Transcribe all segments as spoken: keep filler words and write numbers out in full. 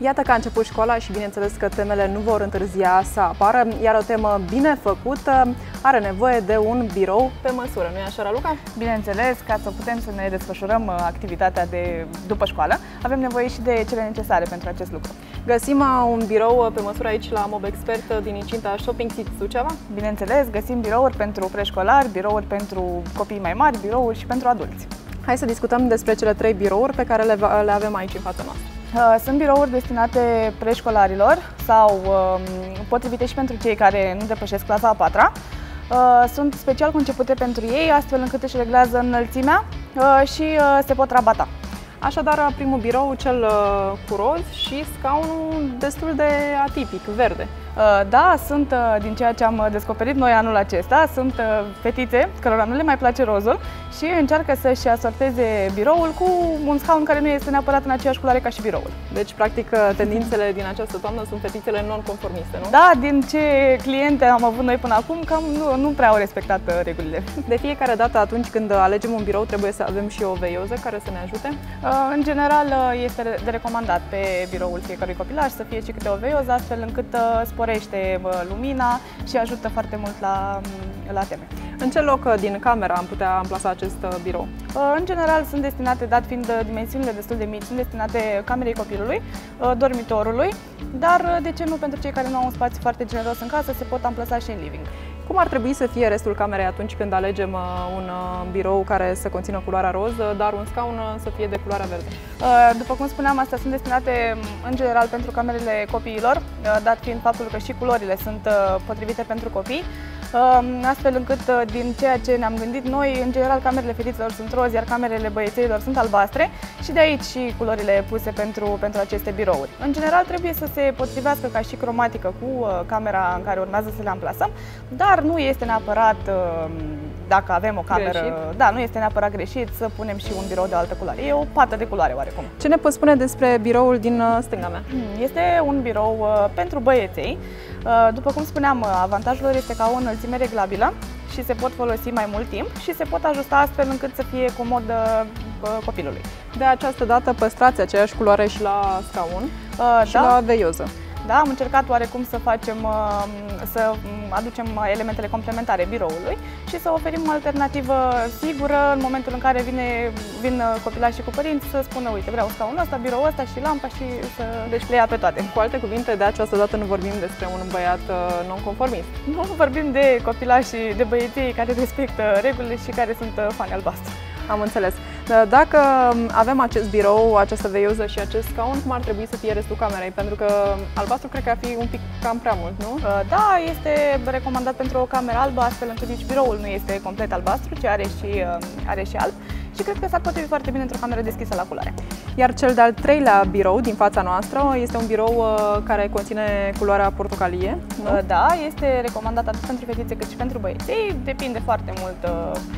Iată că a început școala și bineînțeles că temele nu vor întârzia să apară, iar o temă bine făcută are nevoie de un birou pe măsură, nu-i așa, Raluca? Bineînțeles, ca să putem să ne desfășurăm activitatea de după școală, avem nevoie și de cele necesare pentru acest lucru. Găsim un birou pe măsură aici la Mobexpert din incinta Shopping City Suceava? Bineînțeles, găsim birouri pentru preșcolari, birouri pentru copii mai mari, birouri și pentru adulți. Hai să discutăm despre cele trei birouri pe care le, le avem aici în fața noastră. Sunt birouri destinate preșcolarilor sau potrivite și pentru cei care nu depășesc clasa a patra. Sunt special concepute pentru ei, astfel încât își reglează înălțimea și se pot rabata. Așadar, primul birou, cel cu roz și scaunul destul de atipic, verde. Da, sunt, din ceea ce am descoperit noi anul acesta, sunt fetițe cărora nu le mai place rozul și încearcă să-și asorteze biroul cu un scaun care nu este neapărat în aceeași culoare ca și biroul. Deci, practic, tendințele din această toamnă sunt fetițele non-conformiste, nu? Da, din ce cliente am avut noi până acum, cam nu, nu prea au respectat regulile. De fiecare dată, atunci când alegem un birou, trebuie să avem și o veioză care să ne ajute? În general, este de recomandat pe biroul fiecărui copilaș să fie și câte o veioză, astfel încât sporește lumina și ajută foarte mult la, la teme. În ce loc din camera am putea amplasa acest birou? În general sunt destinate, dat fiind dimensiunile destul de mici, sunt destinate camerei copilului, dormitorului, dar de ce nu pentru cei care nu au un spațiu foarte generos în casă, se pot amplasa și în living. Cum ar trebui să fie restul camerei atunci când alegem un birou care să conțină culoarea roz, dar un scaun să fie de culoarea verde? După cum spuneam, astea sunt destinate în general pentru camerele copiilor, dat fiind faptul că și culorile sunt potrivite pentru copii, astfel încât din ceea ce ne-am gândit noi, în general camerele fetițelor sunt roz, iar camerele băiețelor sunt albastre și de aici și culorile puse pentru, pentru aceste birouri. În general trebuie să se potrivească ca și cromatică cu camera în care urmează să le amplasăm, dar nu este neapărat, dacă avem o cameră, greșit. Da, nu este neapărat greșit să punem și un birou de altă culoare. E o pată de culoare oarecum. Ce ne poți spune despre biroul din stânga mea? Este un birou pentru băieței. După cum spuneam, avantajul lor este că au o înălțime reglabilă și se pot folosi mai mult timp și se pot ajusta astfel încât să fie comod copilului. De această dată păstrați aceeași culoare și la scaun uh, și da. la veioză. Da, am încercat oarecum să facem, să aducem elementele complementare biroului și să oferim o alternativă sigură în momentul în care vine, vin copilașii cu părinți să spună, uite, vreau scaunul ăsta, biroul ăsta și lampa și să deci le ia pe toate. Cu alte cuvinte, de această dată nu vorbim despre un băiat non-conformist. Nu, vorbim de copilașii, de băieții care respectă regulile și care sunt fani albastru. Am înțeles. Dacă avem acest birou, această veioză și acest scaun, cum ar trebui să fie restul camerei? Pentru că albastru cred că ar fi un pic cam prea mult, nu? Da, este recomandat pentru o cameră albă, astfel încât nici biroul nu este complet albastru, ci are și, are și alb. Și cred că s-ar potrivi foarte bine într-o cameră deschisă la culoare. Iar cel de-al treilea birou din fața noastră este un birou care conține culoarea portocalie, nu? Da, este recomandat atât pentru fetițe cât și pentru băieți. Depinde foarte mult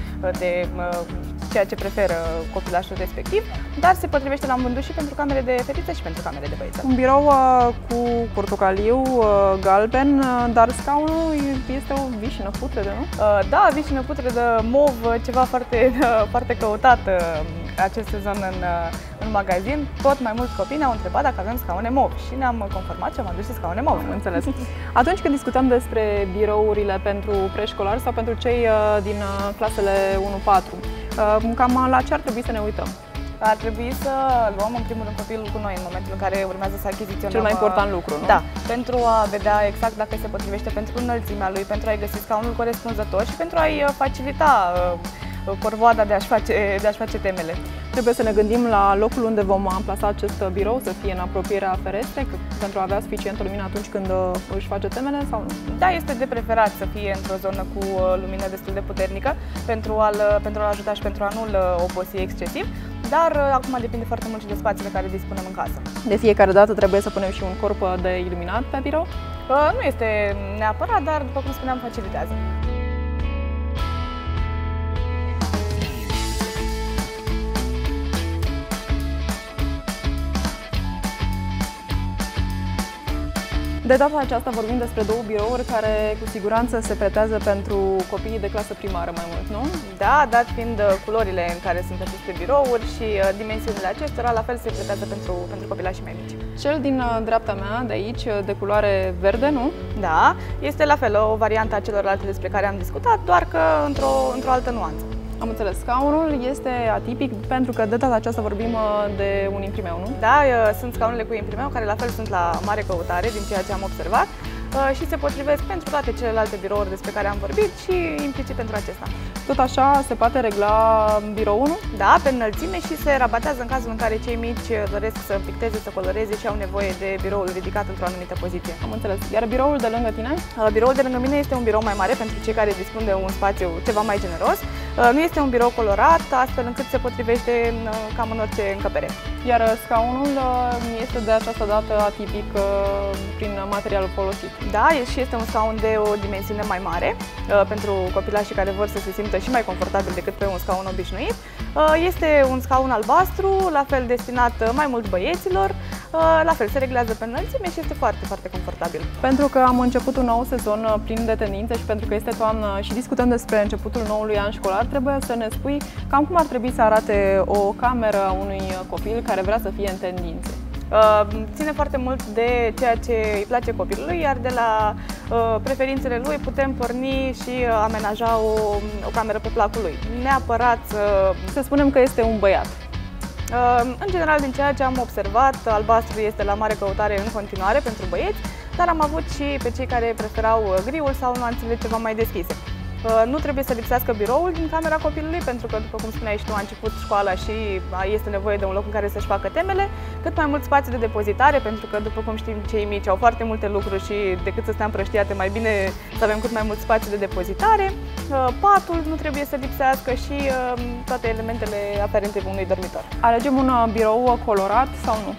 de ceea ce preferă copilașul respectiv, dar se potrivește la îmbândut și pentru camere de fetițe și pentru camere de băieți. Un birou uh, cu portocaliu, uh, galben, uh, dar scaunul este o vișină putredă, nu? Uh, da, vișină putredă, mov, ceva foarte, uh, foarte căutat uh, acest sezon în, uh, în magazin. Tot mai mulți copii ne-au întrebat dacă avem scaune mov și ne-am conformat și am adus și scaune mov. Înțeles. Atunci când discutăm despre birourile pentru preșcolari sau pentru cei uh, din uh, clasele unu patru, cam la ce ar trebui să ne uităm? Ar trebui să luăm în primul rând copilul cu noi în momentul în care urmează să achiziționăm. Cel mai important lucru, nu? Da, pentru a vedea exact dacă se potrivește pentru înălțimea lui, pentru a-i găsi scaunul corespunzător și pentru a-i facilita corvoada de a-și face, de a-și face temele. Trebuie să ne gândim la locul unde vom amplasa acest birou, să fie în apropierea ferestrei, pentru a avea suficientă lumină atunci când își face temele sau nu? Da, este de preferat să fie într-o zonă cu lumină destul de puternică pentru a-l pentru a ajuta și pentru a nu-l obosi excesiv, dar acum depinde foarte mult și de spațiile care dispunem în casă. De fiecare dată trebuie să punem și un corp de iluminat pe birou? Nu este neapărat, dar după cum spuneam, facilitează. De data aceasta vorbim despre două birouri care cu siguranță se pretează pentru copiii de clasă primară mai mult, nu? Da, dat fiind culorile în care sunt aceste birouri și dimensiunile acestora, la fel se pretează pentru, pentru copilașii mai mici. Cel din dreapta mea, de aici, de culoare verde, nu? Da, este la fel o variantă a celorlalte despre care am discutat, doar că într-o într-o altă nuanță. Am înțeles. Scaunul este atipic pentru că de data aceasta vorbim de un imprimeu, nu? Da, sunt scaunele cu imprimeu care la fel sunt la mare căutare din ceea ce am observat și se potrivesc pentru toate celelalte birouri despre care am vorbit și implicit pentru acesta. Tot așa se poate regla biroul, nu? Da, pe înălțime și se rabatează în cazul în care cei mici doresc să picteze, să coloreze și au nevoie de biroul ridicat într-o anumită poziție. Am înțeles. Iar biroul de lângă tine? Biroul de lângă mine este un birou mai mare pentru cei care dispun de un spațiu ceva mai generos. Nu este un birou colorat, astfel încât se potrivește cam în orice încăpere. Iar scaunul este de această dată atipic prin materialul folosit. Da, și este un scaun de o dimensiune mai mare pentru copilașii care vor să se simtă și mai confortabil decât pe un scaun obișnuit. Este un scaun albastru, la fel destinat mai mult băieților, la fel se reglează pe înălțime și este foarte, foarte confortabil. Pentru că am început un nou sezon plin de tendințe și pentru că este toamnă și discutăm despre începutul noului an școlar, trebuie să ne spui cam cum ar trebui să arate o cameră a unui copil care vrea să fie în tendințe. Ține foarte mult de ceea ce îi place copilului, iar de la preferințele lui putem porni și amenaja o, o cameră pe placul lui. Neapărat să... Să spunem că este un băiat. În general, din ceea ce am observat, albastru este la mare căutare în continuare pentru băieți, dar am avut și pe cei care preferau griul sau nuanțele ceva mai deschise. Nu trebuie să lipsească biroul din camera copilului, pentru că, după cum spuneai și tu, a început școala și este nevoie de un loc în care să-și facă temele, cât mai mult spațiu de depozitare, pentru că, după cum știm, cei mici au foarte multe lucruri și decât să stea împrăștiate, mai bine să avem cât mai mult spațiu de depozitare. Patul nu trebuie să lipsească și toate elementele aferente unui dormitor. Alegem un birou colorat sau nu?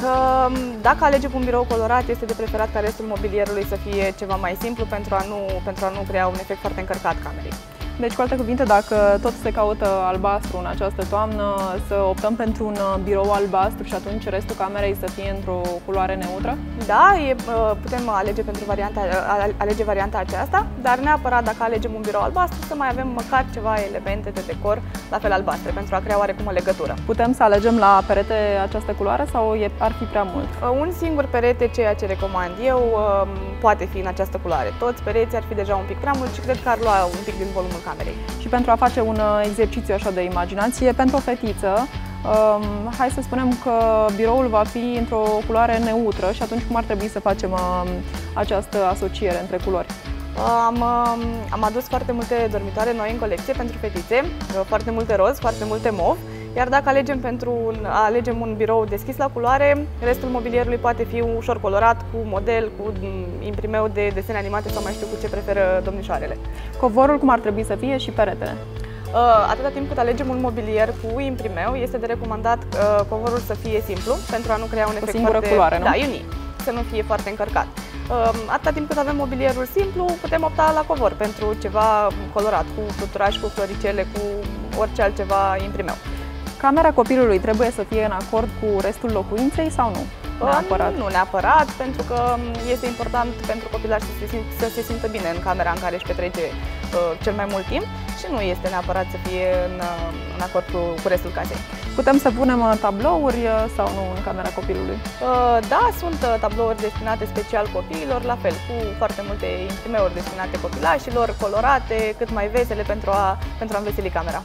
Dacă alegem un birou colorat, este de preferat ca restul mobilierului să fie ceva mai simplu pentru a nu, pentru a nu crea un efect foarte încărcat camerei. Deci, cu alte cuvinte, dacă tot se caută albastru în această toamnă, să optăm pentru un birou albastru și atunci restul camerei să fie într-o culoare neutră? Da, e, putem alege pentru varianta, alege varianta aceasta, dar neapărat dacă alegem un birou albastru să mai avem măcar ceva elemente de decor la fel albastre, pentru a crea oarecum o legătură. Putem să alegem la perete această culoare sau e, ar fi prea mult? Un singur perete, ceea ce recomand eu, poate fi în această culoare. Toți pereții ar fi deja un pic prea mult și cred că ar lua un pic din volumul camerei. Și pentru a face un exercițiu așa de imaginație, pentru o fetiță, um, hai să spunem că biroul va fi într-o culoare neutră și atunci cum ar trebui să facem um, această asociere între culori? Am, am adus foarte multe dormitoare noi în colecție pentru fetițe, foarte multe roz, foarte multe mov. Iar dacă alegem, pentru un, alegem un birou deschis la culoare, restul mobilierului poate fi ușor colorat, cu model, cu imprimeu de desene animate sau mai știu cu ce preferă domnișoarele. Covorul cum ar trebui să fie și peretele? Atâta timp cât alegem un mobilier cu imprimeu, este de recomandat covorul să fie simplu, pentru a nu crea un efect singură foarte... culoare, nu? Da, unic, să nu fie foarte încărcat. Atâta timp cât avem mobilierul simplu, putem opta la covor pentru ceva colorat, cu fluturași, cu floricele, cu orice altceva imprimeu. Camera copilului trebuie să fie în acord cu restul locuinței sau nu? Neapărat. Nu neapărat, pentru că este important pentru copilaș să se, simt, să se simtă bine în camera în care își petrece uh, cel mai mult timp și nu este neapărat să fie în, uh, în acord cu, cu restul casei. Putem să punem tablouri sau nu în camera copilului? Uh, da, sunt uh, tablouri destinate special copiilor, la fel, cu foarte multe imprimeuri destinate copilașilor, colorate, cât mai vesele pentru a, pentru a înveseli camera.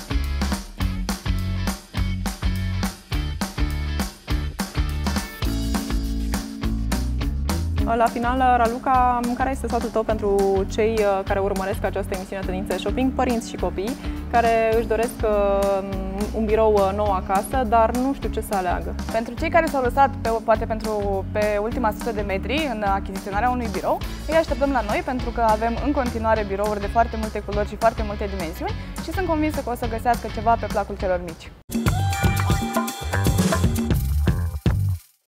La final, Raluca, care este sfatul tău pentru cei care urmăresc această emisiune Tendințe Shopping, părinți și copii, care își doresc un birou nou acasă, dar nu știu ce să aleagă? Pentru cei care s-au lăsat, pe, poate pentru, pe ultima sută de metri în achiziționarea unui birou, îi așteptăm la noi pentru că avem în continuare birouri de foarte multe culori și foarte multe dimensiuni și sunt convinsă că o să găsească ceva pe placul celor mici.